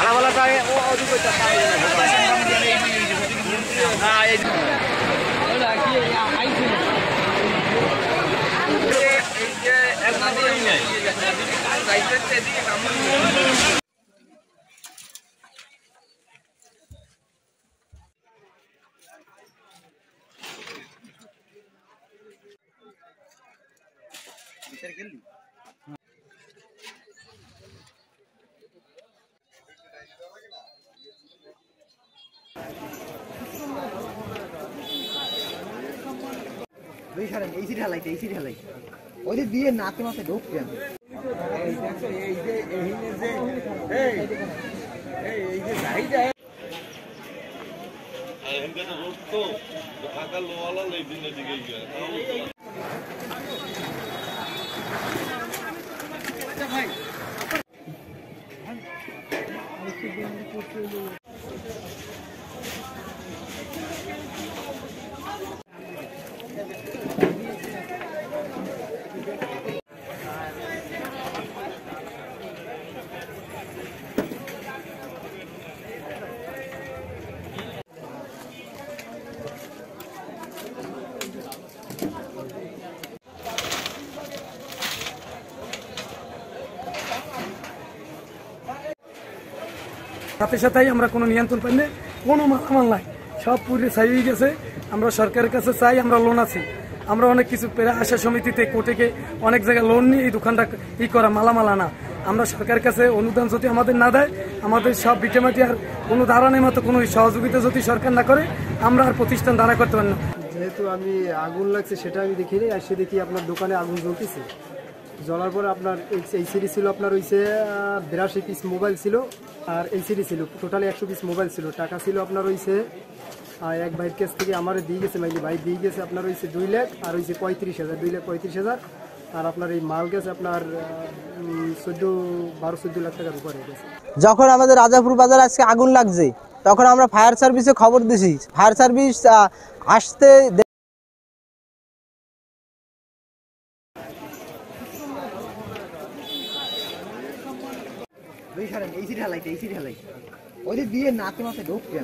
দিয়ে নাতে মাতে ঢুকতে সাথে সাথেই আমরা কোনো নিয়ন্ত্রণ পাই না, কোনো মালামাল নাই, সব পুরে ছাই হয়ে গেছে। আমরা সরকারের কাছে চাই, আমরা লোন আছি, আমরা অনেক কিছু আশা সমিতিতে কোর্টে অনেক জায়গায় লোন নিয়ে এই দোকানটা করা মালামাল আনা। আমরা সরকারের কাছে অনুদান যদি আমাদের না দেয়, আমাদের সব বিটেমাটি আর কোনো দাঁড়ানোর মতো কোনো সহযোগিতা যদি সরকার না করে, আমরা আর প্রতিষ্ঠান দাঁড়া করতে পারি না। যেহেতু আমি আগুন লাগছে সেটা আমি দেখিনি, আর সে দেখি আপনার দোকানে আগুন জ্বলতেছে। জ্বলার পরে আপনার এইচডি ছিল, আপনার হয়েছে 82 পিস মোবাইল ছিল, আর এইচডি ছিল টোটালি 100 পিস মোবাইল ছিল। টাকা ছিল আপনার হয়েছে এক ভাইয়ের কাছ থেকে আমার দিয়ে গেছে, মাইলি ভাই দিয়ে গেছে আপনার হয়েছে 2 লাখ, আর হয়েছে 35,000, 2,35,000। আর আপনার এই মাল গেছে আপনার 12-14 লাখ টাকার উপরে গেছে। যখন আমাদের রাজাপুর বাজারে আজকে আগুন লাগছে, তখন আমরা ফায়ার সার্ভিসে খবর দিছি। ফায়ার সার্ভিস আসতে দিয়ে নাতে মাতে ঢুকতে